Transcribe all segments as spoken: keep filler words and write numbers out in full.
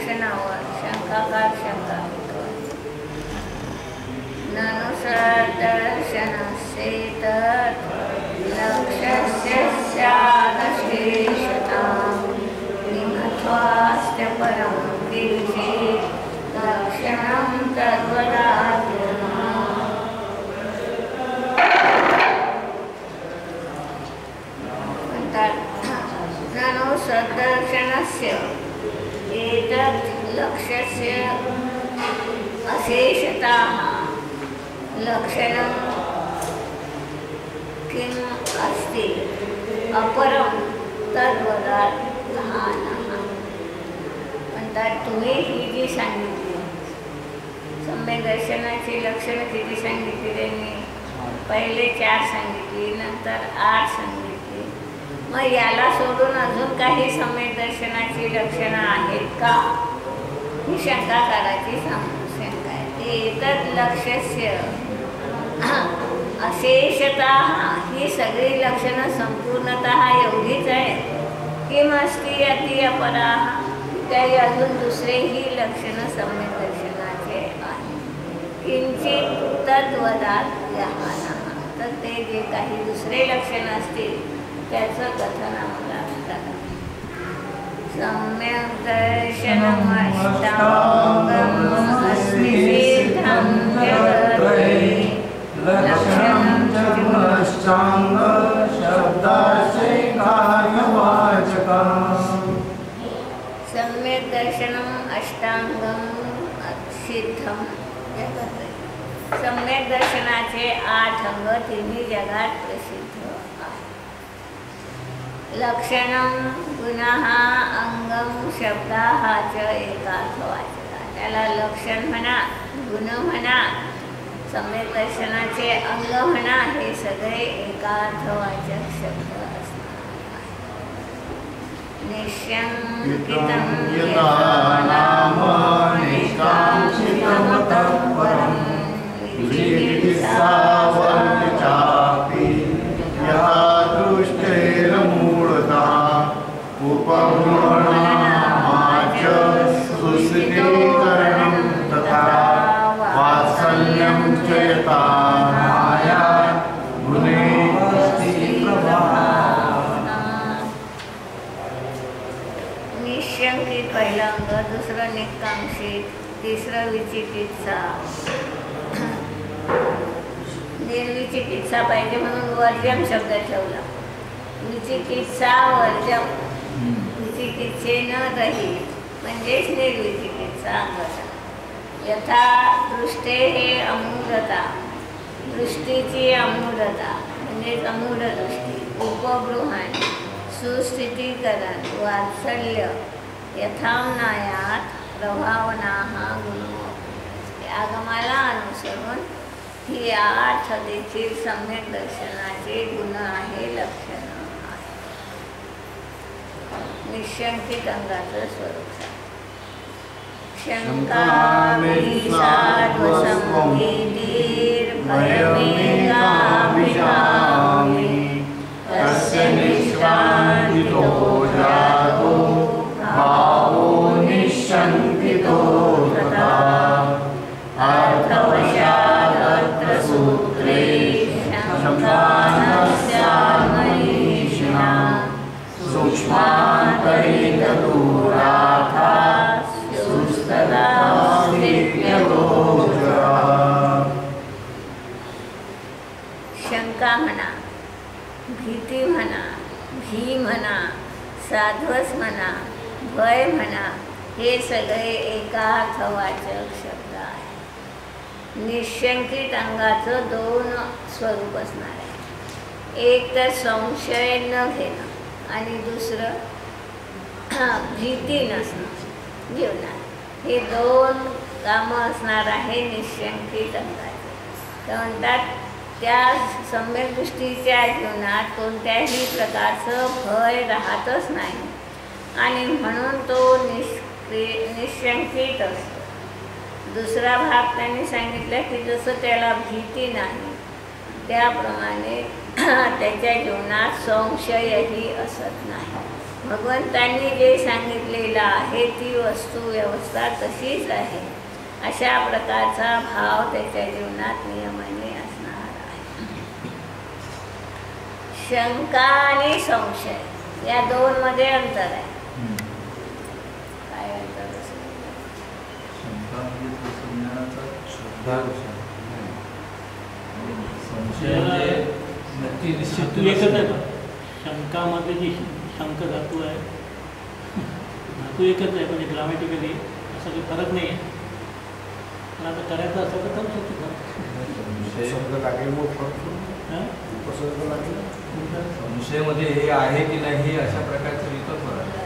दर्शनावर शंकाकार शंका ननुसदर्शनस्येत लक्ष्यस्य स्यादशेषतां निमत्वास्त्य परं किञ्चित् लक्षणं तद्वदार्जुन। ननु सद्दर्शनस्य एतत् लक्ष्यस्य अशेषताः लक्षणं किम् अस्ति अपरं तद्वदार्जुनः। म्हणतात तुम्ही ही जी सांगितली सम्यक दर्शनाची लक्षणं किती सांगितली त्यांनी, पहिले चार सांगितली, नंतर आठ सांगितली, मग याला सोडून अजून काही सम्यक दर्शनाची लक्षणं आहेत का, ही शंकाकाराची शंका आहे। ते एतत् लक्ष्यस्य अशेषतः ही सगळी लक्षणं संपूर्णतः एवढीच आहे किमस्ति अति अपराः, काही अजून दुसरेही लक्षणं सम्यक दर्शनाचे आहेत। किंचित तद्वदार्जुनः, तर ते जे काही दुसरे लक्षण असतील त्याचं कथन आम्हाला करा। सम्यक दर्शनमष्टांगम् अस्मि सिद्धं जगत्त्रये लक्षणं चतुरष्टांग शब्दार्थैकार्यवाचकम्। सम्यक दर्शनम अष्टांगम सिद्धम जगत्त्रये, सम्यक दर्शनाचे आठ अंग तिन्ही जगात प्रसिद्ध आहेत। लक्षणम पुनः अंगम शब्दाः च एकार्थवाचका, त्याला लक्षण म्हणा, गुण म्हणा, सम्यक दर्शनाचे अंग म्हणा, हे सगळे एकार्थवाचक शब्द असतात। निशंकितं यथा नाम निष्कांक्षितं तत्परं विचिकित्सावन्यचापि यथा दृष्टेर्मूढतः उपगमनामाच सुस्थितीकरणं तथा वात्सल्यं च यथा माया गुणे अस्ति प्रभावः। निशंकित पहिलं अंग, दुसरं निष्कांक्षित, तिसरं विचिकित्सा। निर्विचिकित्सा पाहिजे म्हणून वर्जम शब्द ठेवला। विचिकित्सा वर्जम, विचिकित्सेन रहित म्हणजेच निर्विचिकित्सा अंगता। यथा दृष्टे हे अमूढता, दृष्टीची अमूढता म्हणजेच अमूढ दृष्टी, उपगृहण, सुस्थितीकरण, वात्सल्य, यथाम्नायात प्रभावनाः गुणो, आगमाला अनुसरून ही आठ देखील सम्यक दर्शनाचे गुण आहे, लक्षण आहे। निशंकित अंगाचं स्वरूप शंकामेकाभिजामिर्भयमेकाभिजामि तस्य निष्कान्तितो जातो भावो निशंकितो तथा अर्थवशादत्र सूत्रे शंकानस्यामनीषिणा सूक्ष्मान्तरितदूराथा शंका म्हणा, भीती म्हणा, भी म्हणा, साध्वस म्हणा, भय म्हणा, हे सगळे एकार्थवाचक शब्द आहेत। निशंकित अंगाचं दोन स्वरूप असणार आहे, एक तर संशय न घेणं आणि दुसरं भीती नसणं जीवनात, हे दोन कामं असणार आहे निशंकित अंगाचे। तर म्हणतात त्या सम्यक दृष्टीच्या जीवनात कोणत्याही प्रकारचं भय राहतच नाही आणि म्हणून तो निष्क्रि निशंकित असतो। दुसरा भाग त्यांनी सांगितलं की जसं त्याला भीती नाही त्याप्रमाणे त्याच्या जीवनात संशयही असत नाही, भगवंतांनी जे सांगितलेलं आहे ती वस्तू व्यवस्था तशीच आहे अशा प्रकारचा भाव त्याच्या जीवनात नियमाने असणार आहे. शंका आणि संशय या दोन मध्ये अंतर आहे. काय अंतर असेल? शंका म्हणजे तत्वज्ञानाचा श्रद्धा संशय म्हणजे नक्की निश्चित तू एकच आहे का? शंकामध्ये जी शंक धातू आहे धातू एकच आहे म्हणजे ग्रामॅटिकली असा काही फरक नाही आहे. पण आता करायचं असं तर करू शकतो. शब्द लागेल मग हां उपसर्ग लागेल. संशयमध्ये हे आहे की नाही अशा प्रकारचा विकल्प आहे.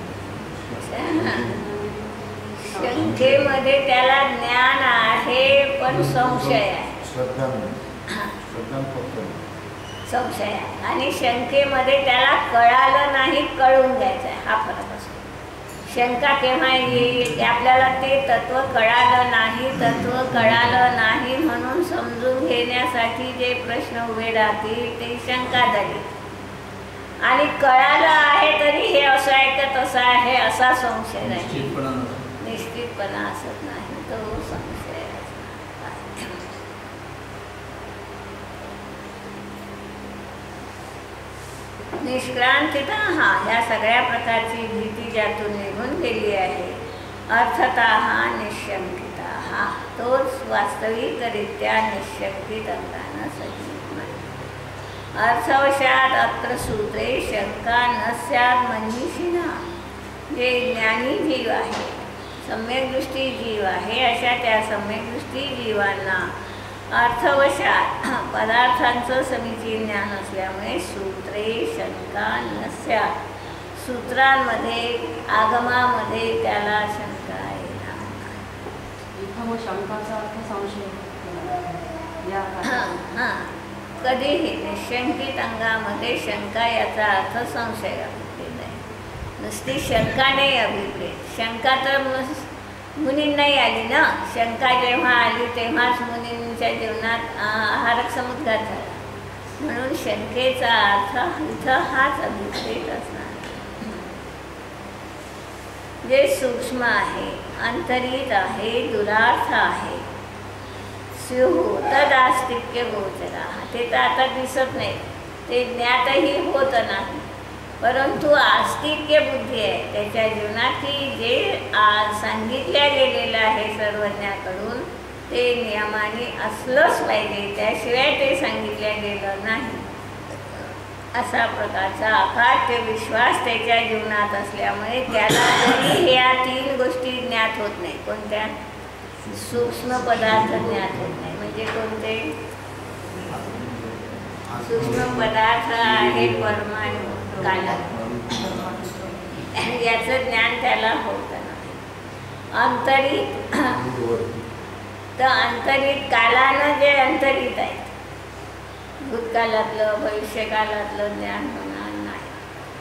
शंकेमध्ये त्याला ज्ञान आहे पण संशय आहे. श्रद्धा नाही. श्रद्धा फक्त संशय आहे आणि शंकेमध्ये त्याला कळालं नाही कळून घ्यायचं आहे. हा फरक असतो. शंका केव्हा येईल की आपल्याला ते तत्व कळालं नाही तत्व कळालं नाही म्हणून समजून घेण्यासाठी जे प्रश्न उभे राहतील ते शंका झाली. आणि कळालं आहे तरी हे असं आहे का तसं आहे असा संशय नाही. निश्चितपणा निश्चितपणा असत नाही तो संशय असणार. निष्क्रांतिता हा ह्या सगळ्या प्रकारची भीती ज्यातून निघून गेली आहे. अर्थतः निशंकिता हा तोच वास्तविकरित्या निशंकित अंगानं सजीव नाही. अर्थवशात अत्र सूत्रे शंका न स्यात् मनीषिणा जे ज्ञानी जीव आहे सम्यकदृष्टी जीव आहे अशा त्या सम्यकदृष्टी जीवांना अर्थवशात पदार्थांचं समीचीन ज्ञान असल्यामुळे सूत्रे शंका न स्यात् सूत्रांमध्ये आगमामध्ये त्याला शंका येणार नाही. इथं मग शंकाचा अर्थ संशय या हां हां कधीही निशंकित अंगामध्ये शंका याचा अर्थ संशय अभिप्रेत आहे. नुसती शंका नाही अभिप्रेत. शंका तर मुनींनाही आली ना. शंका जेव्हा आली तेव्हाच मुनींच्या जीवनात आहारक समुद्घात झाला. म्हणून शंकेचा अर्थ इथं हाच अभिप्रेत असणार. जे सूक्ष्म आहे अंतरित आहे दुरार्थ आहे स्युः तदास्तिक्य गोचरा ते तर आता दिसत नाही ते ज्ञातही होत नाही परंतु आस्तिक्य बुद्धी आहे त्याच्या जीवनात की जे आज सांगितल्या गेलेलं आहे सर्वज्ञाकडून ते नियमाने असलंच पाहिजे त्याशिवाय ते सांगितलं गेलं नाही असा प्रकारचा अकाट्य विश्वास त्याच्या जीवनात असल्यामुळे त्याला तरी ह्या तीन गोष्टी ज्ञात होत नाही. कोणत्या? सूक्ष्म पदार्थ ज्ञात होत नाही. म्हणजे कोणते? सूक्ष्म पदार्थ आहे परमाणु काला याचं ज्ञान त्याला होत नाही. अंतरित तर अंतरित कालानं जे अंतरित आहे भूतकाळातलं भविष्यकाळातलं ज्ञान होणार नाही.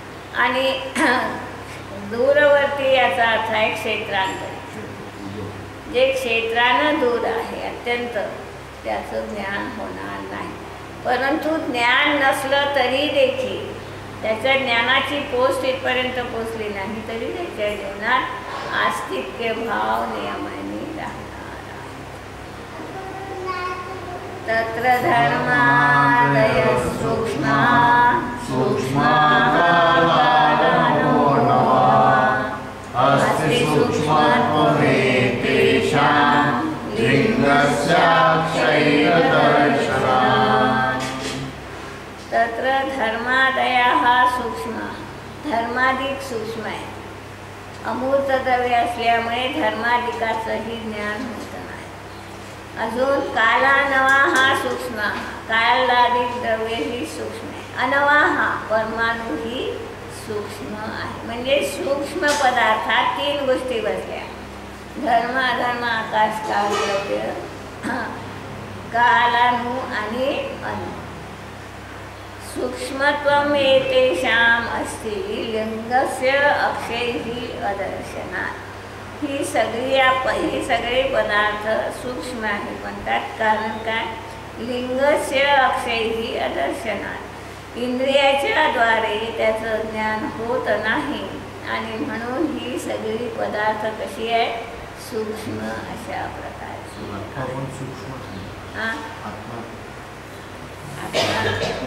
आणि दूरवर्ती याचा अर्थ आहे क्षेत्रांतरित जे क्षेत्रानं दूर आहे अत्यंत त्याचं ज्ञान होणार नाही. परंतु ज्ञान नसलं तरी देखील त्याच्या ज्ञानाची पोस्ट इथपर्यंत पोचली नाही तरी त्याच्या जीवनात आस्तिक्य भाव नियमाने राहणार आहे. तत्र धर्मादय सूक्ष्मा सूक्ष्माकारो अस्ति सूक्ष्मत्वमेतेषां लिङ्गस्याक्षयदर्शनात्. तत्र धर्मादयः सूक्ष्म धर्माधिक सूक्ष्म आहे. अमूर्त द्रव्य असल्यामुळे धर्माधिकाचंही ज्ञान होत नाही. अजून काला नवा हा सूक्ष्म कालाधिक द्रव्य ही सूक्ष्म आहे. अनवा हा परमाणूही सूक्ष्म आहे. म्हणजे सूक्ष्म पदार्थात तीन गोष्टी बसल्या धर्म अधर्म आकाश काल द्रव्य कालानु आणि अनु. सूक्ष्मत्वम एतेषाम् अस्ति लिंगस्य अक्षयही अदर्शनात्. ही सगळी आप ही सगळे पदार्थ सूक्ष्म आहे म्हणतात कारण काय लिंगस्य अक्षयही अदर्शनात् इंद्रियाच्या द्वारे त्याचं ज्ञान होत नाही आणि म्हणून ही सगळी पदार्थ कशी आहे, सूक्ष्म अशा प्रकारची. आत्मा पण सूक्ष्म आहे. हा आत्मा आता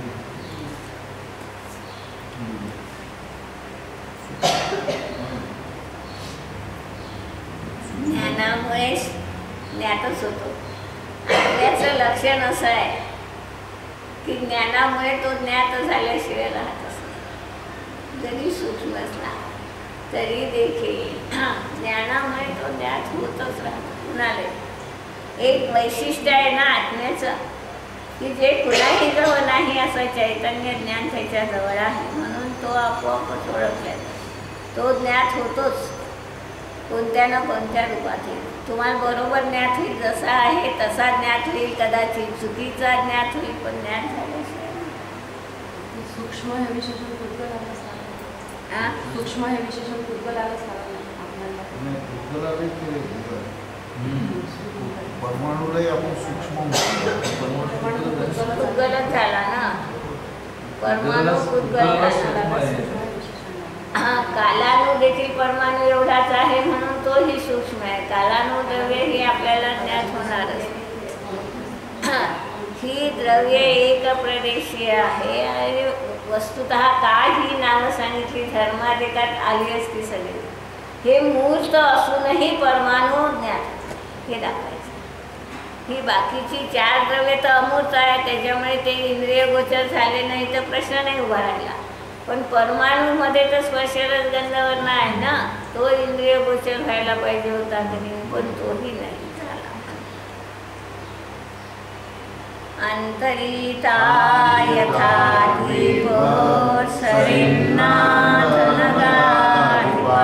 ज्ञानामुळे ज्ञातच होतो. त्याचं लक्षण असं आहे की ज्ञानामुळे तो ज्ञात झाल्याशिवाय राहतच नाही. जरी सूक्ष्म असला तरी देखील ज्ञानामुळे तो ज्ञात होतच राहतो. कुणाला एक वैशिष्ट्य आहे ना आत्म्याचं की जे कुणाही जवळ नाही असं चैतन्य ज्ञान त्याच्या जवळ आहे, म्हणून तो आपोआपच ओळखला जातो. तो ज्ञात होतोच कोणत्या ना कोणत्या रूपात येईल. तुम्हाला बरोबर ज्ञात होईल, जसा आहे तसा ज्ञात होईल, कदाचित चुकीचा ज्ञात होईल, पण ज्ञात झाल्याशिवाय सूक्ष्म हे विशेषण पूर्वलाच हां सूक्ष्म हे विशेषण पूर्वलाच आपल्याला नाही, भूगोलालाही केले भूगोल. परमाणूलाही आपण सूक्ष्म म्हणतो. उद्गलच झाला ना, परमाणू उद्गल झाला. हा कालाणू देखील परमाणू एवढाच आहे म्हणून तोही सूक्ष्म आहे. कालाणू द्रव्य ही आपल्याला ज्ञात होणारच. ही द्रव्य एक प्रदेशीय आहे आणि वस्तुतः का ही नावं सांगितली धर्माधिकात आली असती सगळी. हे मूर्त असूनही परमाणू ज्ञात हे दाखवायचं. ही बाकीची चार द्रव्य तर अमूर्त आहे, त्याच्यामुळे ते इंद्रिय गोचर झाले नाही तर प्रश्न नाही उभा राहिला. पण परमाणूमध्ये तर स्पर्शरस गंधवर्ण आहे ना, तो इंद्रिय गोचर व्हायला पाहिजे होता तरी, पण तोही नाही झाला. अंतरिता यथा दीप सरिन्नाथ नगाधिपा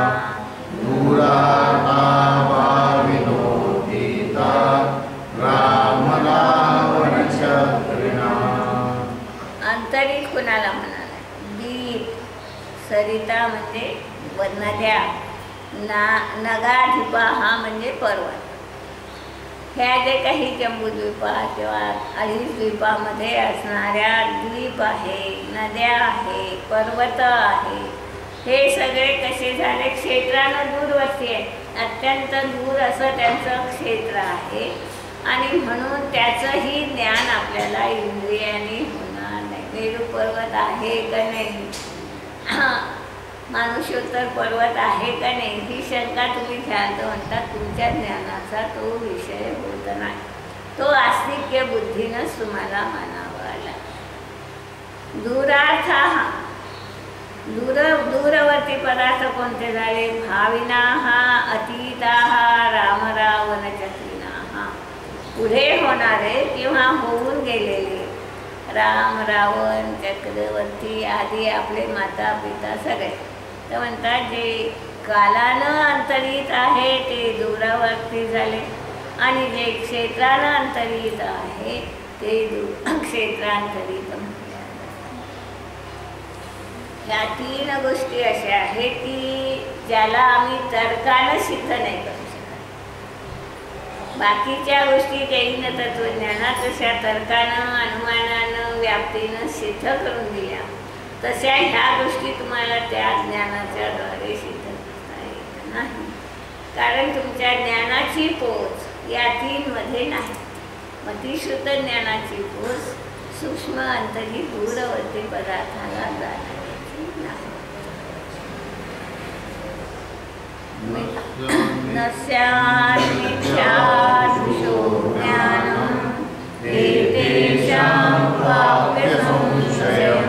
अंतरित कुणाला म्हणाला? दीप, सरिता म्हणजे नद्या, ना नगाधिपा हा म्हणजे पर्वत. ह्या जे काही जम्बूद्वीपात किंवा अडीच द्वीपामध्ये असणाऱ्या द्वीप आहे, नद्या आहे, पर्वत आहे, हे सगळे कसे झाले? क्षेत्रानं दूरवरती आहे, अत्यंत दूर असं त्यांचं क्षेत्र आहे आणि म्हणून त्याचंही ज्ञान आपल्याला इंद्रियाने होणार नाही. मेरू पर्वत आहे का नाही, मानुष्योत्तर पर्वत आहे का नाही, ही शंका तुम्ही घ्याल तर म्हणतात तुमच्या ज्ञानाचा तो विषय होत नाही. तो आस्तिक्य बुद्धीनंच तुम्हाला मानावा लागेल. दूरार्थ हा दूर दूरवर्ती पदार्थ कोणते झाले? भाविना हा, अतीता हा, रामरावण चक्रिना हा, पुढे होणारे किंवा होऊन गेलेले राम, रावण, चक्रवर्ती आदी आपले माता पिता सगळे. तर म्हणतात जे कालानं अंतरित आहे ते दूरावर्ती झाले आणि जे क्षेत्रानं अंतरित आहे ते दूर क्षेत्रांतरित म्हटले. ह्या तीन गोष्टी अशा आहेत की ज्याला आम्ही तर्कानं सिद्ध नाही करू शकत. बाकीच्या गोष्टी काही न तत्वज्ञानात तशा तर्कानं, अनुमानानं, व्याप्तीनं सिद्ध करून दिल्या, तशा ह्या गोष्टी तुम्हाला त्या ज्ञानाच्या द्वारे सिद्ध करता येत नाही. कारण तुमच्या ज्ञानाची पोच या तीनमध्ये नाही. मग ती शुद्ध ज्ञानाची पोच सूक्ष्म अंतरी दूरवर्ती पदार्थाला जाण्याची नाही. नस्यात् मिथ्यादृशो ज्ञानम् एतेषां प्राप्य संशयम्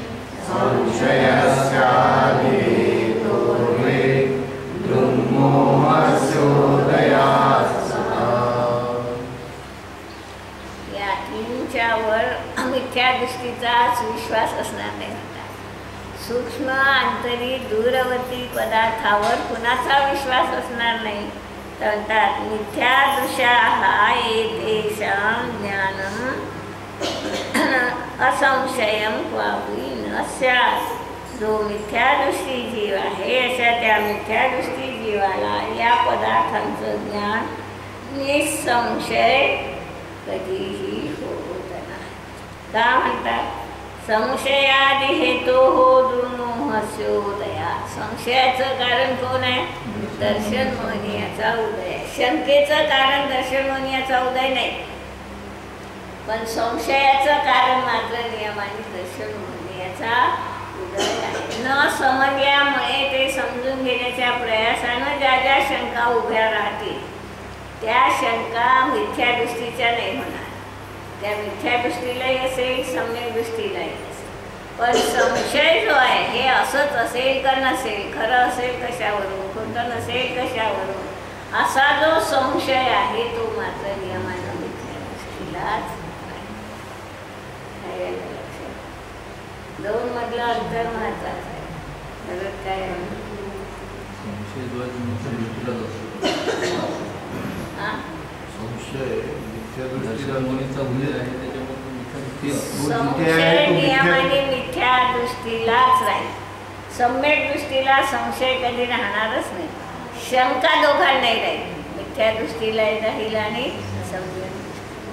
या तीनच्यावर मिथ्या दृष्टीचाच विश्वास असणार नाही. सूक्ष्म अंतरी दूरवर्ती पदार्थावर कुणाचा विश्वास असणार नाही. तर म्हणतात मिथ्यादृशाः एतेषां ज्ञानम् असंशयं क्वापि न स्यात्. जो मिथ्यादृष्टी जीव आहे अशा त्या मिथ्यादृष्टी जीवाला या पदार्थांचं ज्ञान निसंशय कधीही होत नाही. का म्हणतात? संशयादि हेतु हो दुर्मोहस्योदया. संशयाचं कारण कोण आहे? दर्शन मोहनीयाचा उदय. शंकेचं कारण दर्शन मोहनीयाचा उदय नाही, पण संशयाचं कारण मात्र नियमाने दर्शन मोहनीयाचा उदय आहे. न समजल्यामुळे ते समजून घेण्याच्या प्रयासानं ज्या ज्या शंका उभ्या राहतील त्या शंका मिथ्या दृष्टीच्या नाही होणार. त्या मिथ्या दृष्टीलाही असेल, सम्यक दृष्टीलाही असेल. पण संशय जो आहे हे असंच असेल का नसेल, खरं असेल कशावरून, खोटं नसेल कशावरून, असा जो संशय आहे तो मात्र नियमानं मिथ्या दृष्टीलाच आहे. दोन मधलं अंतर महत्वाचं आहे. परत काय संशय जो आहे तो नुसता दृष्टीलाच असतो. हां संशय मिथ्या दर्शन दृष्टीला मोहनीचा उदय आहे त्याच्यामुळे तो मिथ्या दृष्टी असतो. संशय नियमाने मिथ्या दृष्टीलाच राहील. सम्यक दृष्टीला संशय कधी राहणारच नाही. शंका दोघांनाही राहील. मिथ्या दृष्टीलाही राहील आणि सम्यक दृष्टीला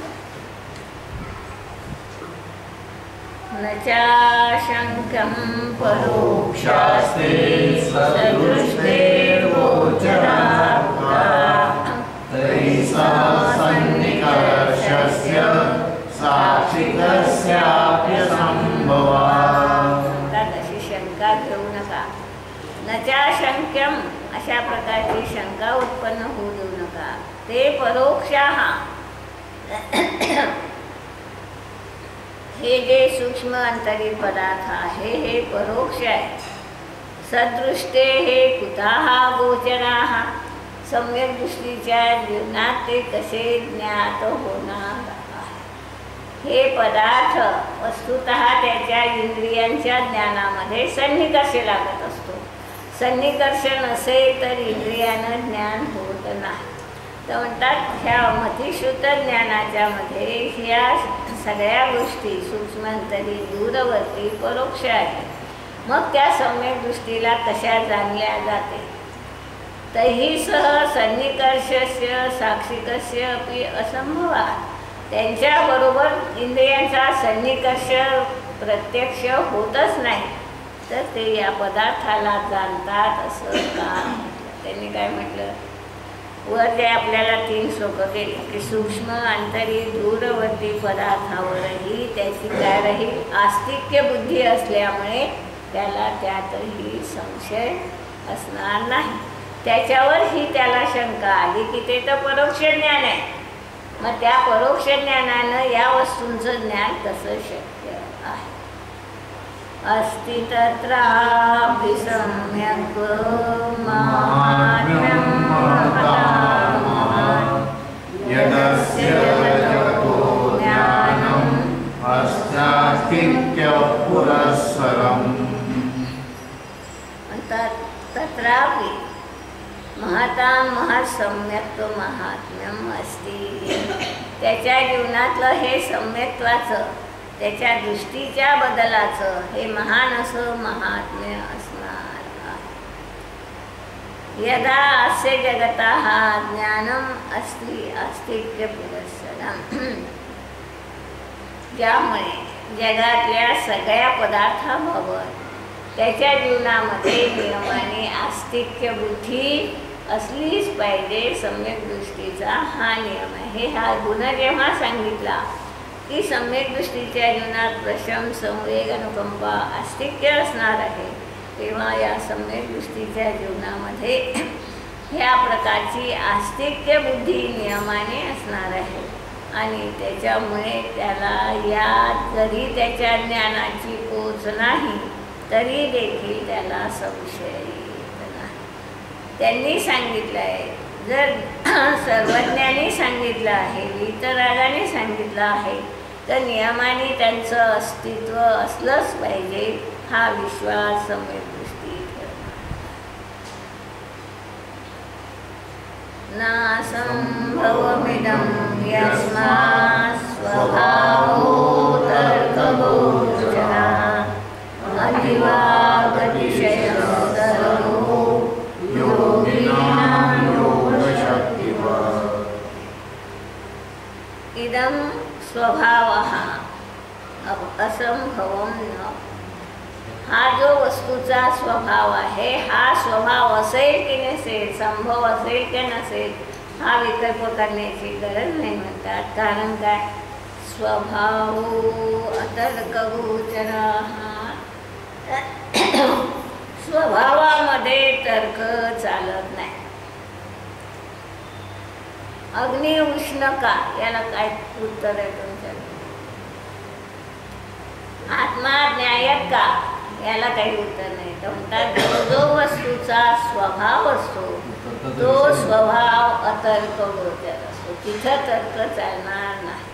राहील. न चा शंकं परोक्षास्ते सदृष्टेर्गोचरात् तैसा सन्निकर्षस्य साक्षिकस्याप्य संभवात्. अशी शंका घेऊ नका. नचा शंक्यम अशा प्रकारची शंका उत्पन्न होऊ देऊ नका. ते परोक्षाः हे जे सूक्ष्म अंतरी पदार्थ आहे हे परोक्ष आहे. सदृष्टे हे कुतः गोचराः सम्यक दृष्टीच्या जीवनात ते कसे ज्ञात होणार आहे. हे पदार्थ वस्तुतः त्याच्या इंद्रियांच्या ज्ञानामध्ये सन्निकर्ष लागत असतो. सन्निकर्ष नसेल तर इंद्रियानं ज्ञान होत नाही. तर म्हणतात ह्या मतिशुद्ध ज्ञानाच्या मध्ये ह्या सगळ्या गोष्टी सूक्ष्मांतरी दूरवर्ती परोक्ष आहे. मग त्या सम्यक दृष्टीला कशा जाणल्या जाते. तैहि सह सन्निकर्षस्य साक्षिकस्य अपि असंभवात्. त्यांच्याबरोबर इंद्रियांचा सन्निकर्ष प्रत्यक्ष होतच नाही तर ते या पदार्थाला जाणतात असं का. त्यांनी काय म्हटलं, वर जे आपल्याला तीन श्लोकं केली की सूक्ष्म अंतरी दूरवर्ती पदार्थावरही त्याची काय राहील, आस्तिक्य बुद्धी असल्यामुळे त्याला त्यातही संशय असणार नाही. त्याच्यावरही त्याला शंका आली की ते तर परोक्ष ज्ञान आहे. मग त्या परोक्ष ज्ञानानं या वस्तूंचं ज्ञान कसं शक्य आहे. अस्ति तत्रापि सम्यक् माहात्म्यं यदस्य जगतो ज्ञानम् अस्त्यास्तिक्य पुरस्सरम्. तत्रापि महतां महत्सम्यक्त्व महात्म्यम अस्ति. त्याच्या जीवनातलं हे सम्यक्त्वाचं, त्याच्या दृष्टीच्या बदलाचं हे महान असं महात्म्य असणार आहे. यदा अस्य जगतः ज्ञानम अस्ति अस्तिक्य पुरस्सरम्. ज्यामुळे जगातल्या सगळ्या पदार्थाबाबत त्याच्या जीवनामध्ये नियमाने आस्तिक्य बुद्धी असलीच पाहिजे. सम्यक दृष्टीचा हा नियम आहे. हे हा गुण जेव्हा सांगितला की सम्यक दृष्टीच्या जीवनात प्रशम संवेग अनुकंपा आस्तिक्य असणार आहे, तेव्हा या सम्यक दृष्टीच्या जीवनामध्ये ह्या प्रकारची आस्तिक्य बुद्धी नियमाने असणार आहे. आणि त्याच्यामुळे त्याला या जरी त्याच्या ज्ञानाची पोच नाही तरी देखील त्याला संशय येत नाही. त्यांनी सांगितलं आहे, जर सर्वज्ञांनी सांगितलं आहे, वितरागाने सांगितलं आहे तर नियमाने त्यांचं अस्तित्व असलंच पाहिजे. हा विश्वास सम्यक दृष्टी नासंभवमिदं यस्मात् स्वभावो तर्कगोचरः अतिवागतिशयो सर्वो योगिनां योगशक्तिवत्. इदं स्वभावः असंभवम न. हा जो वस्तूचा स्वभाव आहे, हा स्वभाव असेल की नसेल, संभव असेल की नसेल, हा विकल्प करण्याची गरज नाही म्हणतात. कारण काय? स्वभाव अतर्कगोचर. स्वभावामध्ये तर्क चालत नाही. अग्नी उष्ण का, याला काय उत्तर आहे तुमच्याकडे? आत्मा न्यायक का, याला काही उत्तर नाही. तर म्हणतात जो जो वस्तूचा स्वभाव असतो तो स्वभाव अतर्क गोचर असतो, तिथं तर्क चालणार नाही.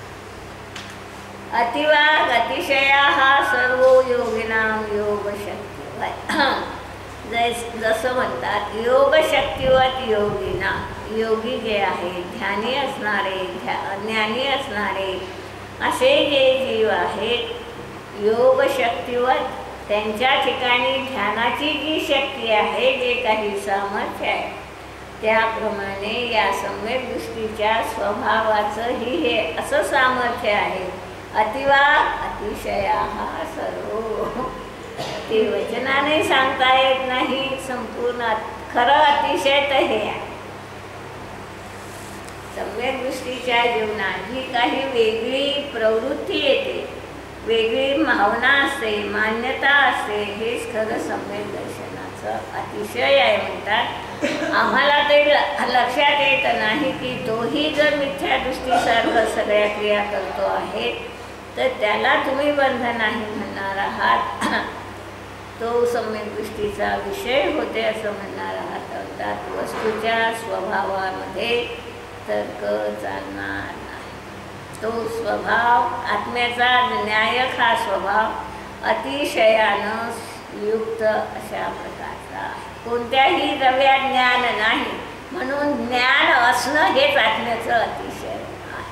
अतिवाग अतिशया हा सर्व योगिनाम योग शक्ती. जैस जसं म्हणतात योग शक्तिवत योगिना, योगी जे आहे, ध्यानी असणारे, ध्या ज्ञानी असणारे असे जे जीव आहेत, योग शक्तिवत त्यांच्या ठिकाणी ध्यानाची जी शक्ती आहे, जे काही सामर्थ्य आहे, त्याप्रमाणे या सम्यक दृष्टीच्या स्वभावाचंही हे असं सामर्थ्य आहे. अतिवाग अतिशया हा सर्व, ते वचनाने सांगता येत नाही संपूर्ण. खरं अतिशय तर हे आहे. सम्यक दृष्टीच्या जीवनात जी काही वेगळी प्रवृत्ती येते, वेगळी भावना असते, मान्यता असते, हेच खरं सम्यक दर्शनाचं अतिशय आहे म्हणतात. आम्हाला ते लक्षात येत नाही की तोही जर मिथ्या दृष्टीसारखं सगळ्या क्रिया करतो आहे, तर त्याला तुम्ही बंध नाही म्हणणार आहात, तो सम्यक दृष्टीचा विषय होते असं म्हणणार आहात. अर्थात वस्तूच्या स्वभावामध्ये तर्क चालणार नाही. तो स्वभाव आत्म्याचा न्यायक हा स्वभाव अतिशयानं युक्त अशा प्रकारचा आहे. कोणत्याही द्रव्या ज्ञान नाही, म्हणून ज्ञान असणं हेच आत्म्याचं अतिशय आहे.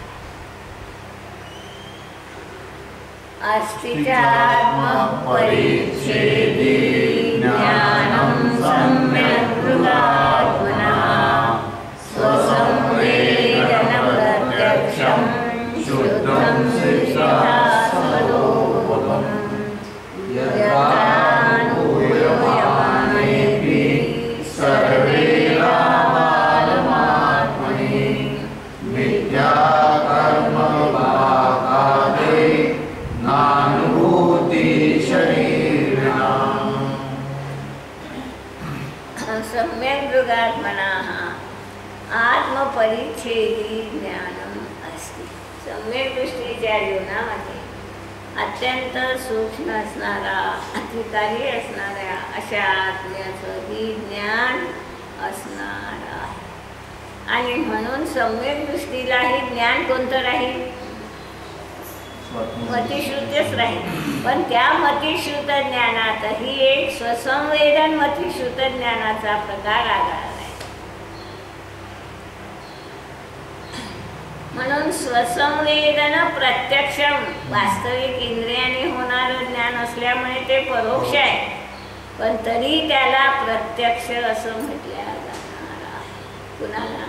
अस्तिचात्म परिच्छेदी ज्ञानं सम्यक् कृतात्मना स्वसंवेदन प्रत्यक्षं शुद्धं सिद्धास्पदोपमं यत्रानुभूयमानेऽपि सर्वे लाभालमात्मने मिथ्याकर्म भागादे नानुभूति शरीरिणाम्. सम्यक् दृगात्मनः आत्मपरिच्छेदी ज्ञानम् अस्ति. सम्यक दृष्टीच्या जीवनामध्ये अत्यंत सूक्ष्म असणारा, अधिकारी असणाऱ्या अशा आत्म्याचंही ज्ञान असणार आहे. आणि म्हणून सम्यक दृष्टीलाही ज्ञान कोणतं राहील? मतिश्रुतच राहील. पण त्या मतिश्रुत ज्ञानातही एक स्वसंवेदन मतिश्रुत ज्ञानाचा प्रकार आढळला. म्हणून स्वसंवेदन प्रत्यक्षम, वास्तविक इंद्रियाने होणारं ज्ञान असल्यामुळे ते परोक्ष आहे, पण तरी त्याला प्रत्यक्ष असं म्हटल्या जाणार आहे. कुणाला?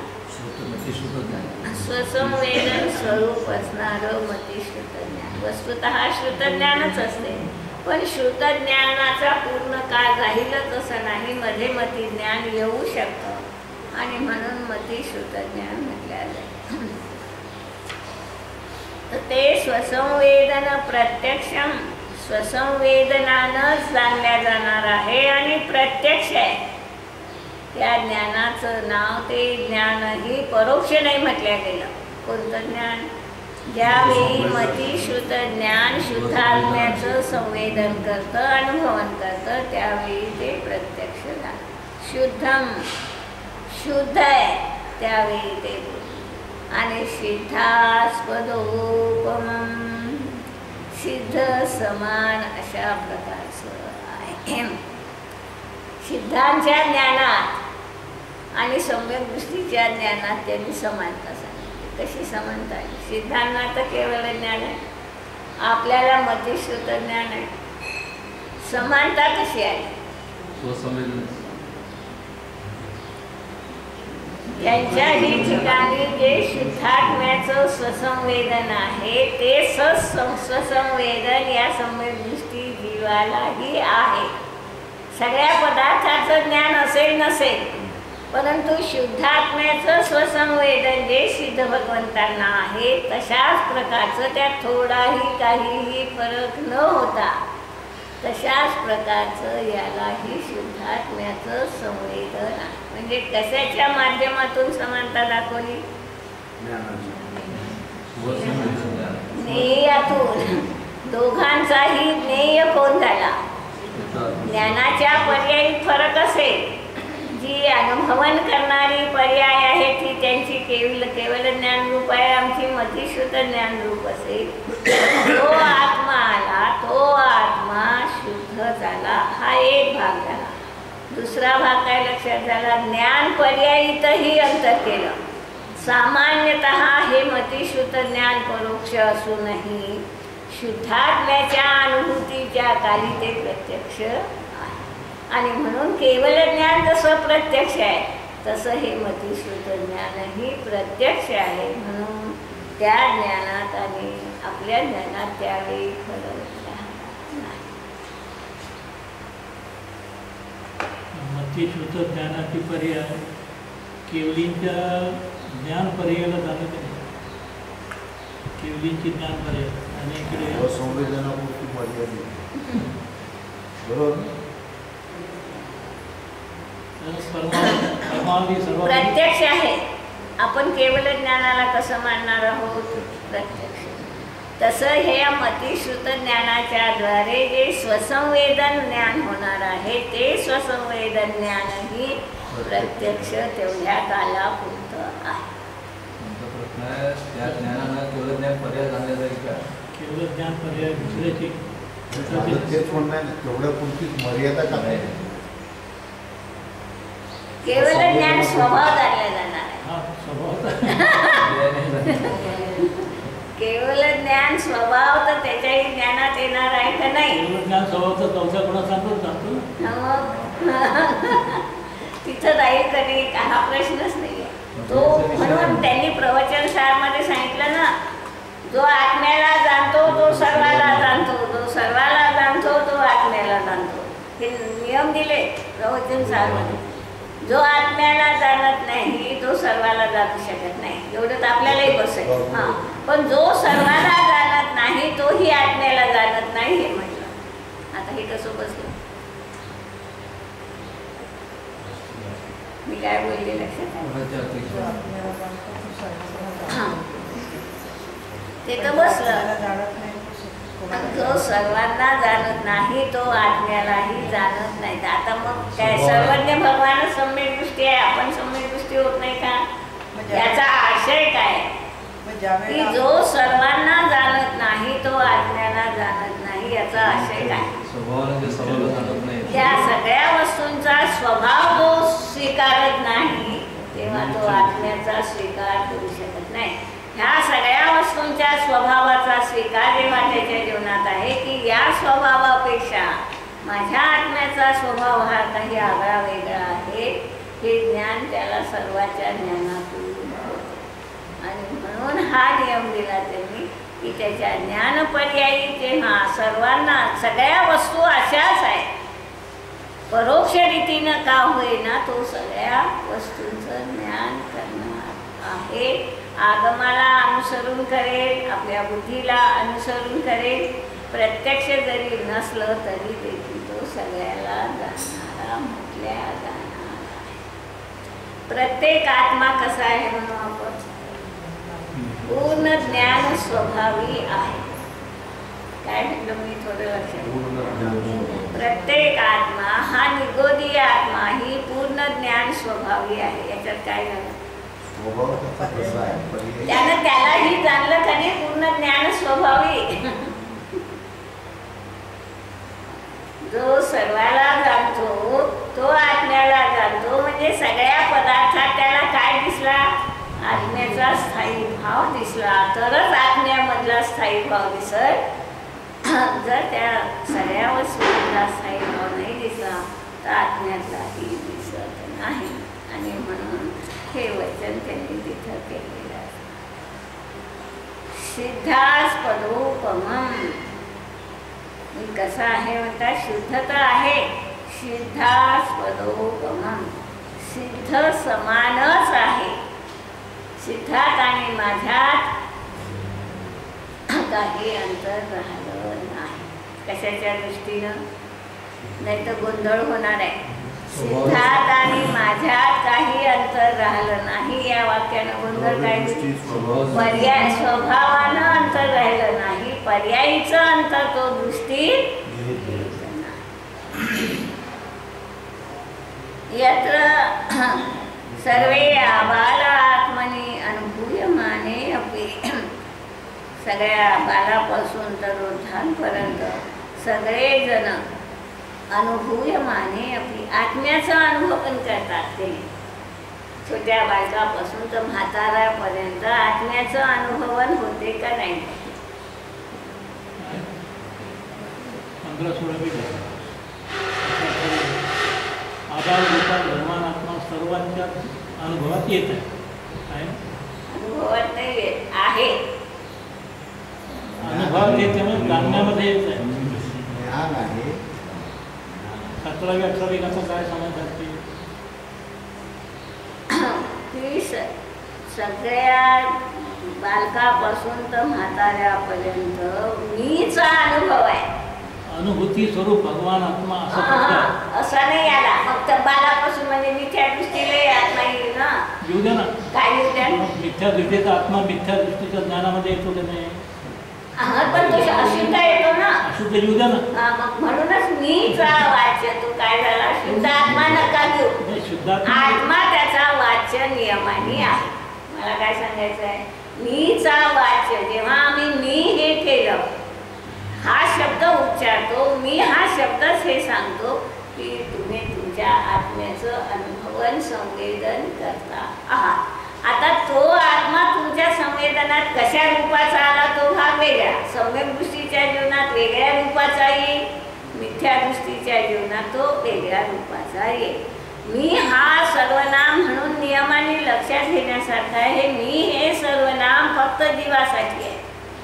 स्वसंवेदन स्वरूप असणारं मतिश्रुत ज्ञान. वस्तुतः श्रुतज्ञानच असते, पण श्रुतज्ञानाचा पूर्ण काळ राहीलच असं नाही, मध्ये मतिज्ञान येऊ शकतं आणि म्हणून मतिश्रुतज्ञान म्हटल्या जाईल. तर ते स्वसंवेदन प्रत्यक्षम, स्वसंवेदनानंच जाणल्या जाणार आहे आणि प्रत्यक्ष आहे. त्या ज्ञानाचं नाव ते ज्ञानही परोक्ष नाही म्हटल्या गेलं. कोणतं ज्ञान? ज्यावेळी मतिश्रुत ज्ञान शुद्धात्म्याचं संवेदन करतं, अनुभवन करतं, त्यावेळी ते प्रत्यक्ष झालं. शुद्धम, शुद्ध आहे त्यावेळी ते बोल. आणि सिद्धास्पदोपमं, सिद्ध समान अशा प्रकारचं आहे. सिद्धांच्या ज्ञानात आणि सम्यक दृष्टीच्या ज्ञानात त्यांनी समानता सांगितली. कशी समानता आहे? सिद्धांना तर केवळ ज्ञान आहे, आपल्याला मतिश्रुत ज्ञान आहे. समानता कशी आहे? यांच्याही ठिकाणी जे शुद्धात्म्याचं स्वसंवेदन आहे ते सत्सं स्वसंवेदन या सम्यक दृष्टी जीवालाही आहे. सगळ्या पदार्थाचं ज्ञान असेल नसेल, परंतु शुद्धात्म्याचं स्वसंवेदन जे सिद्ध भगवंतांना आहे तशाच प्रकारचं त्यात थोडाही काहीही फरक न होता तशाच प्रकारचं यालाही शुद्धात्म्याचं संवेदन आहे. म्हणजे कशाच्या माध्यमातून समानता दाखवली? ज्ञेयातून. दोघांचाही ज्ञेय कोण झाला? ज्ञानाच्या पर्यायी फरक असेल, जी अनुभवन करणारी पर्याय आहे ती त्यांची केवल केवल ज्ञानरूप आहे, आमची मतिशुद्ध ज्ञानरूप असेल. तो आत्मा आला, तो आत्मा शुद्ध झाला, हा एक भाग झाला. दुसरा भाग काय लक्षात झाला? ज्ञान पर्यायीतही अंतर केलं. सामान्यतः हे मतिशुद्ध ज्ञान परोक्ष असूनही शुद्धात्म्याच्या अनुभूतीच्या काली ते प्रत्यक्ष आहे. आणि म्हणून केवल ज्ञान जसं प्रत्यक्ष आहे तसं हे मतिशुद्ध ज्ञानही प्रत्यक्ष आहे. म्हणून त्या ज्ञानात आणि आपल्या ज्ञानात त्यावेळी फरक नाही. मतिशुद्ध ज्ञानाची पर्याय केवलींच्या ज्ञान पर्यायाला जाणं नाही. केवलींची ज्ञान पर्याय आणि इकडे संवेदनापूर्ती मर्यादित. बरोबर. प्रत्यक्ष आहे. आपण केवल ज्ञानाला कसं मानणार आहोत? प्रत्यक्ष. तसं हे मतिशुद्ध ज्ञानाच्या द्वारे जे स्वसंवेदन ज्ञान होणार आहे ते स्वसंवेदन ज्ञानही प्रत्यक्ष तेवढ्या कालापुरतं आहे. त्या ज्ञानाला केवळ ज्ञान पर्याय झाले जाईल का? केवळ ज्ञान पर्याय दुसऱ्याची तेच म्हणणं आहे, तेवढ्या पुरतीच मर्यादा का नाही? केवळ ज्ञान स्वभाव धरले जाणार आहे. हा स्वभाव केवळ ज्ञान स्वभाव तर त्याच्याही ज्ञानात येणार आहे का नाही? केवळ ज्ञान स्वभावचा चौथा गुणा सांगतो सांगतो मग तिथं राहील कधी हा प्रश्नच नाही आहे. तो म्हणून त्यांनी प्रवचन सारमध्ये सांगितलं ना, जो आत्म्याला जाणतो तो सर्वाला जाणतो, जो सर्वाला जाणतो तो आत्म्याला जाणतो. हे नियम दिले प्रवचन सारमध्ये. जो आत्म्याला जाणत नाही तो सर्वाला जाणू शकत नाही. एवढं तर आपल्यालाही बसेल. हां, पण जो सर्वाला जाणत नाही तोही आत्म्याला जाणत नाही हे म्हटलं. आता हे कसं बसलं? मी काय बोलले लक्षात आहे? हां, ते तर बसलं. जो सर्वांना जाणत नाही तो आत्म्यालाही जाणत नाही. आता मग काय सर्वज्ञ भगवान सम्यक दृष्टी आहे, आपण सम्यक दृष्टी होत नाही का? याचा आशय काय? की जो सर्वांना जाणत नाही तो आत्म्याला जाणत नाही. याचा आशय काय? त्या सगळ्या वस्तूंचा स्वभाव जो स्वीकारत नाही तेव्हा तो आत्म्याचा स्वीकार करू शकत नाही. ह्या सगळ्या वस्तूंच्या स्वभावाचा स्वीकार जेव्हा त्याच्या जीवनात आहे की या स्वभावापेक्षा माझ्या आत्म्याचा स्वभाव हा काही आगळा वेगळा आहे, हे ज्ञान त्याला सर्वाच्या ज्ञानातून होते. आणि म्हणून हा नियम दिला त्यांनी की त्याच्या ज्ञानपर्यायी जेव्हा सर्वांना सगळ्या वस्तू अशाच आहेत, परोक्ष रीतीनं का होईना तो सगळ्या वस्तूंचं ज्ञान करणार आहे. आगमाला अनुसरून करेल, आपल्या बुद्धीला अनुसरून करेल. प्रत्यक्ष जरी नसलं तरी देखील तो सगळ्याला जाणणारा म्हटल्या जाणार आहे. प्रत्येक आत्मा कसा आहे म्हणून आपण पूर्ण ज्ञान स्वभावी आहे. काय म्हटलं मी? थोडं लक्षात. प्रत्येक आत्मा हा निगोदी आत्मा ही पूर्ण ज्ञान स्वभावी आहे. याच्यात काय झालं? त्यानं त्यालाही जाणलं का नाही? पूर्ण ज्ञान स्वभावी. जो सर्वाला जाणतो तो आत्म्याला जाणतो. म्हणजे सगळ्या पदार्थात त्याला काय दिसला? आत्म्याचा स्थायी भाव दिसला. तरच आत्म्यामधला स्थायी भाव दिसत. जर त्या सगळ्या वस्तूंचा स्थायी भाव नाही दिसला तर आत्म्यातलाही दिसत नाही. आणि म्हणून हे वचन त्यांनी तिथं केलेलं आहे. सिद्धास्पदोपमम, कसा आहे म्हणतात, शुद्धता आहे. सिद्धास्पदोपमम, सिद्ध समानच आहे. सिद्धात आणि माझ्यात काही अंतर राहिलं नाही. कशाच्या दृष्टीनं? नाही तर गोंधळ होणार आहे. सिद्धात आणि माझ्यात काही अंतर राहिलं नाही या वाक्यानं गोंधळ काय? पर्याय स्वभावानं अंतर राहिलं नाही, पर्यायीचं अंतर तो दृष्टीत यत्र सर्वे बाल आत्मनी अनुभूयमाने अपि, सगळ्या बालापासून तर वृद्धांपर्यंत सगळेजण अनुभूयमाने अपि, आत्म्याचं अनुभवन करतात. ते छोट्या बायकापासून तर म्हाताऱ्यापर्यंत आत्म्याचं अनुभवन होते का नाही? पंधरा सोळा आबाल गोपाल भगवान आत्मा सर्वांच्या अनुभवात येत आहे. अनुभवात नाही येत आहे, अनुभवात येत त्यामुळे जाणण्यामध्ये येत आहे. ज्ञान आहे. सतरावी अठरावी कसं काय समजतात की स- सगळ्या बालकापासून तर म्हाताऱ्यापर्यंत मीचा अनुभव आहे. अनुभूती स्वरूप भगवान आत्मा असं हा, फक्त हा, असा नाही आला. फक्त बालापासून म्हणजे मिथ्या दृष्टीला आत्मा येईल ना. येऊ द्या ना. काय येऊ द्या? मिथ्या दृष्टीचा आत्मा मिथ्या दृष्टीच्या ज्ञानामध्ये येतो की नाही? हा, पण तो अशुद्ध येतो ना. अशुद्ध येऊ द्या ना. हा, मग म्हणूनच मीचा वाच्य तो काय झाला? शुद्ध आत्मा नका घेऊ. नाही, शुद्धात्मा आत्मा त्याचा वाच्य नियमाने आहे. मला काय सांगायचं आहे, मीचा वाच्य जेव्हा आम्ही मी हे केलं, हा शब्द उच्चारतो, मी हा शब्दच हे सांगतो की तुम्ही तुमच्या आत्म्याचं अनुभवन संवेदन करता आहात. आता तो आत्मा तुमच्या संवेदनात कशा रूपाचा आला तो भाग वेगळा. सम्यक दृष्टीच्या जीवनात वेगळ्या रूपाचा येईल, मिथ्या दृष्टीच्या जीवनात तो वेगळ्या रूपाचा येईल. मी हा सर्वनाम म्हणून नियमाने लक्षात घेण्यासारखं आहे. मी हे सर्वनाम फक्त जीवासाठी आहे.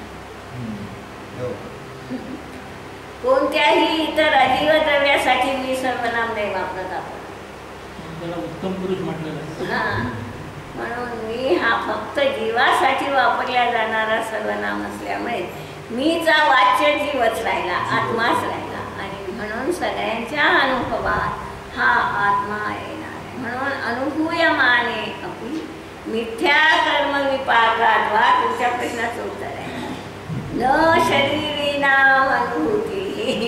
कोणत्याही इतर अजीव द्रव्यासाठी मी सर्वनाम नाही वापरत. आपण त्याला उत्तम पुरुष म्हटलेलं आहे. हा, म्हणून मी हा फक्त जीवासाठी वापरला जाणारा सर्वनाम असल्यामुळे मीचा वाच्य जीवच राहिला, आत्माच राहिला. आणि म्हणून सगळ्यांच्या अनुभवात हा आत्मा येणार आहे. म्हणून अनुभूयमाने अपि मिथ्या कर्म विपाकाद्वा, तुमच्या प्रश्नाचं उत्तर आहे, न शरीरीनाम अनुभूती.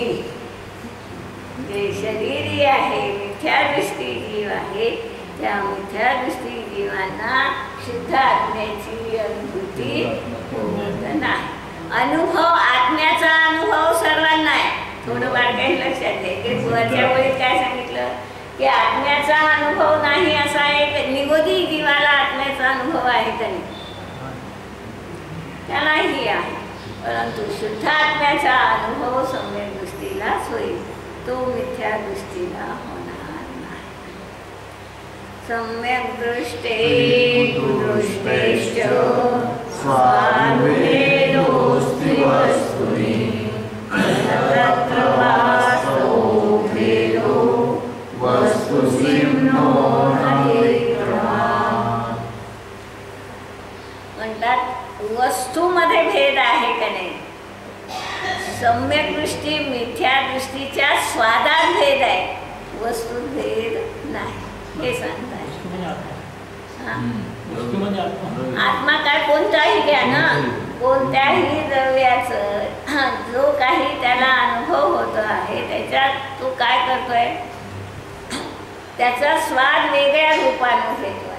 जे शरीरी आहे, मिथ्या दृष्टी जीव आहे, त्या मिथ्या दृष्टी जीवांना शुद्ध आत्म्याची अनुभूती होत नाही. अनुभव, आत्म्याचा अनुभव सर्वांना आहे. थोडं बारकाईने लक्षात घ्या की वरच्या वेळी काय सांगितलं की आत्म्याचा अनुभव नाही असा एक निगोदी जीवाला आत्म्याचा अनुभव आहे का नाही? त्यालाही आहे. परंतु शुद्ध आत्म्याचा अनुभव सम्यक दृष्टीलाच होईल, तो मिथ्या दृष्टीला होणार नाही. सम्यक दृष्टे कुदृष्टेश्च स्वानुभेदोऽस्ति वस्तुनि तत्र वास्तो भेदो वस्तुसिंहो नतिक्रमात्. म्हणतात वस्तूमध्ये भेद आहे का नाही? सम्यक दृष्टी मिथ्या दृष्टीच्या स्वादात भेद आहे, वस्तूत भेद नाही, हे सांगताय. वस्तू म्हणजे आत्मा. आत्मा काय कोणताही घ्या ना, कोणत्याही द्रव्याचं जो काही त्याला अनुभव होत आहे त्याच्यात तो काय करतोय, त्याचा स्वाद वेगळ्या रूपानं घेतोय.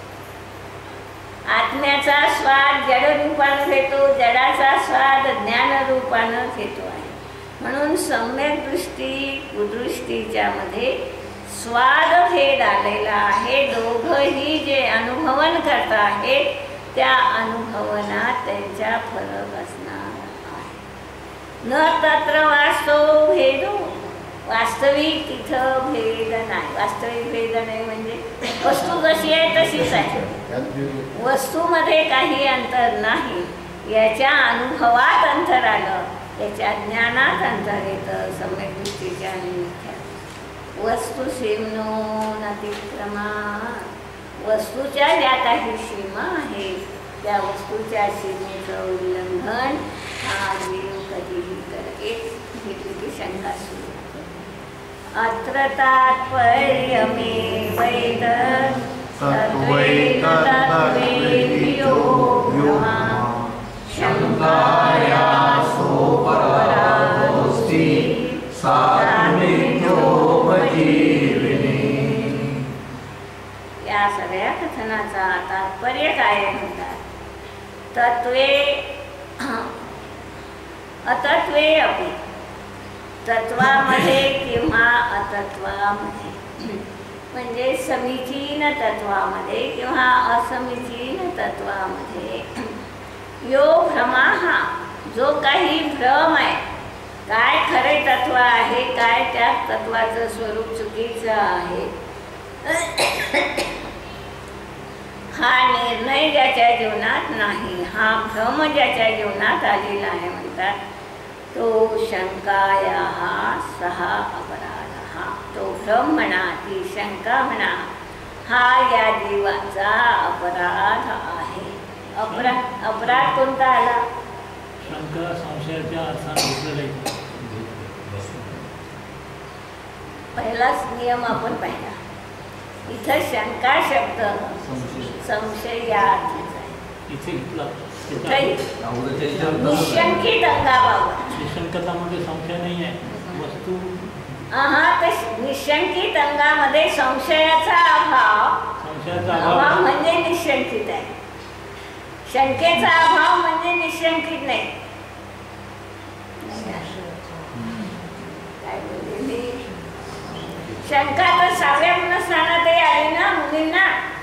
आत्म्याचा स्वाद जड रूपानं घेतो, जडाचा स्वाद ज्ञान रूपानं घेतो आहे. म्हणून सम्यक दृष्टी कुदृष्टीच्या मध्ये स्वाद भेद आलेला आहे. दोघंही जे अनुभवन करत आहेत त्या अनुभवनात त्यांच्या फरक असणार आहे. न तत्र वास्तो भेदो, वास्तविक तिथं भेद नाही. वास्तविक भेद नाही म्हणजे वस्तू जशी आहे तशीच आहे. त्यात जे वस्तूमध्ये काही अंतर नाही. याच्या अनुभवात अंतर आलं, याच्या ज्ञानात अंतर येतं. सम्यक दृष्टीच्या आणि मिथ्या वस्तू सीमनोन अतिक्रमा. वस्तूच्या ज्या काही सीमा आहेत त्या वस्तूच्या सीमेचं उल्लंघन हा जीव कधीही करेल. ही तुझी शंका सुरू होते. अत्र तात्पर्यमेवैतत् तद्वैतत्तत्त्वेऽप्यो ब्रह्मा शंकायासोपराधोऽस्ति सात्मिक्योपजीविनी. या सगळ्या कथनाचा तात्पर्य काय म्हणतात? तत्वे अतत्वे अपि. तत्वामध्ये किंवा अतत्वामध्ये म्हणजे समीचीन तत्वामध्ये किंवा असमीचीन तत्वामध्ये यो भ्रमा हा जो काही भ्रम आहे, काय खरे तत्व आहे, काय त्या तत्वाचं स्वरूप चुकीचं आहे, हा निर्णय ज्याच्या जीवनात नाही, हा भ्रम ज्याच्या जीवनात आलेला आहे म्हणतात तो शंकाया सहा अपराध. हा तो भ्रम म्हणा, ती शंका म्हणा, हा या जीवाचा अपराध आहे. अपराध अपराध कोणता आला? शंका संशयाच्या अर्थाने घेतलेला आहे. पहिलाच नियम आपण पाहिला. इथं शंका शब्द संशय या अर्थाचा आहे. इथे घेतला कुठेही निशंकित अंगाबाबत. निशंकतामध्ये संशय नाही आहे. वस्तू हा तर निशंकित अंगामध्ये संशयाचा अभाव. संशयाचा अभाव अभाव म्हणजे निशंकित आहे. शंकेचा अभाव म्हणजे निशंकित नाही. काय बोलले मी? शंका तर सहाव्या गुणस्थानातही आली ना मुलींना.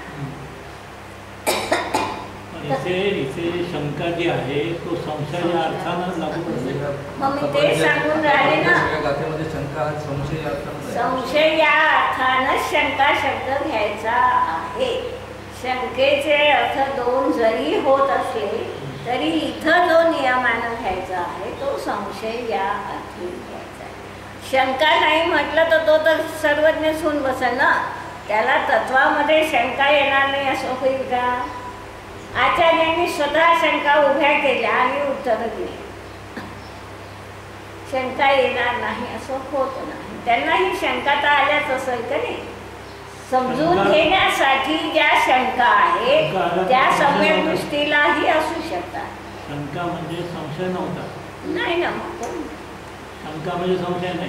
इथे इथे शंका जी आहे तो संशयाच्या अर्थानं लागू पडते. मग मी ते सांगून राहिले ना. गाथेमध्ये शंका संशय या अर्थानं आहे. संशय या अर्थानं शंका शब्द घ्यायचा आहे. शंकेचे अर्थ दोन जरी होत असले तरी इथं जो नियमानं घ्यायचा आहे तो संशय या अर्थी घ्यायचा आहे. शंका नाही म्हटलं तर तो तर सर्वज्ञच होऊन बसेल ना. त्याला तत्वामध्ये शंका येणार नाही असं होईल का? आचार्यांनी स्वतः शंका उभ्या केल्या आणि उत्तरं दिली. शंका येणार नाही असं होत नाही. त्यांनाही शंका तर आल्याच असेल का नाही. समजून घेण्यासाठी ज्या शंका आहेत त्या सम्यक दृष्टीलाही असू शकतात. शंका म्हणजे संशय नव्हता. नाही ना मग शंका म्हणजे संशय नाही.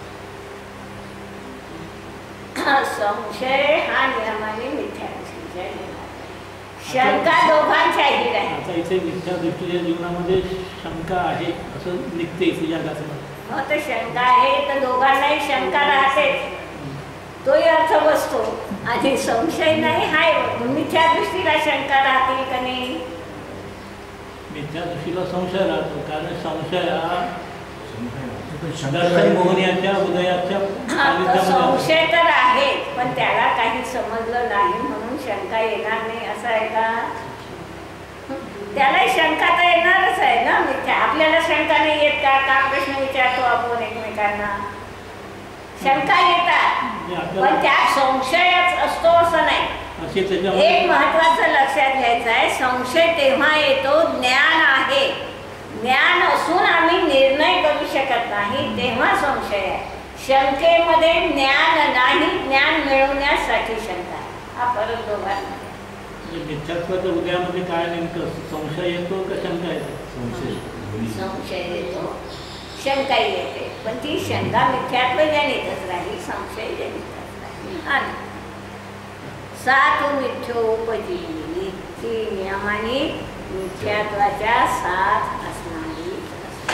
संशय हा नियमाने मिथ्या दृष्टीचा आहे. शंका दोघांच्याही आहे. आता इथे मिथ्या दृष्टीच्या जीवनामध्ये शंका आहे असं निघते इथे या गाथेमध्ये. हो तर शंका आहे तर दोघांनाही शंका राहते. तोही अर्थ बसतो. आणि संशय नाही हाय मिथ्या दृष्टीला शंका राहतील का नाही? मिथ्या दृष्टीला संशय राहतो. कारण संशय हा शंका दर्शन मोहनियाच्या उदयाच्या हा, तर सानिध्यामध्ये संशय तर आहे पण त्याला काही समजलं नाही म्हणून शंका येणार नाही असं आहे का? त्याला शंका तर येणारच आहे ना. मिथ्या आपल्याला शंका नाही येत का? का प्रश्न विचारतो आपण एकमेकांना. शंका येतात पण त्यात संशयच असतो असं नाही. असे त्याच्यामध्ये एक महत्वाचं लक्षात घ्यायचं आहे. संशय तेव्हा येतो ज्ञान आहे. ज्ञान असून आम्ही निर्णय करू शकत नाही तेव्हा संशय आहे. शंकेमध्ये ज्ञान नाही, ज्ञान मिळवण्यासाठी शंका आहे. हा फरक दोघांमध्ये. म्हणजे मिथ्यात्वाच्या उदयामध्ये काय नेमकं संशय येतो का शंका येतो? संशय संशय येतो, शंका येते पण ती शंका मिथ्यात्व जनितच राहील, संशय जनितच राहील. आणि सात मिथ्योपजीवी ती नियमाने मिथ्यात्वाच्या साथ असणारी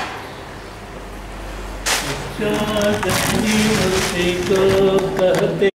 कहते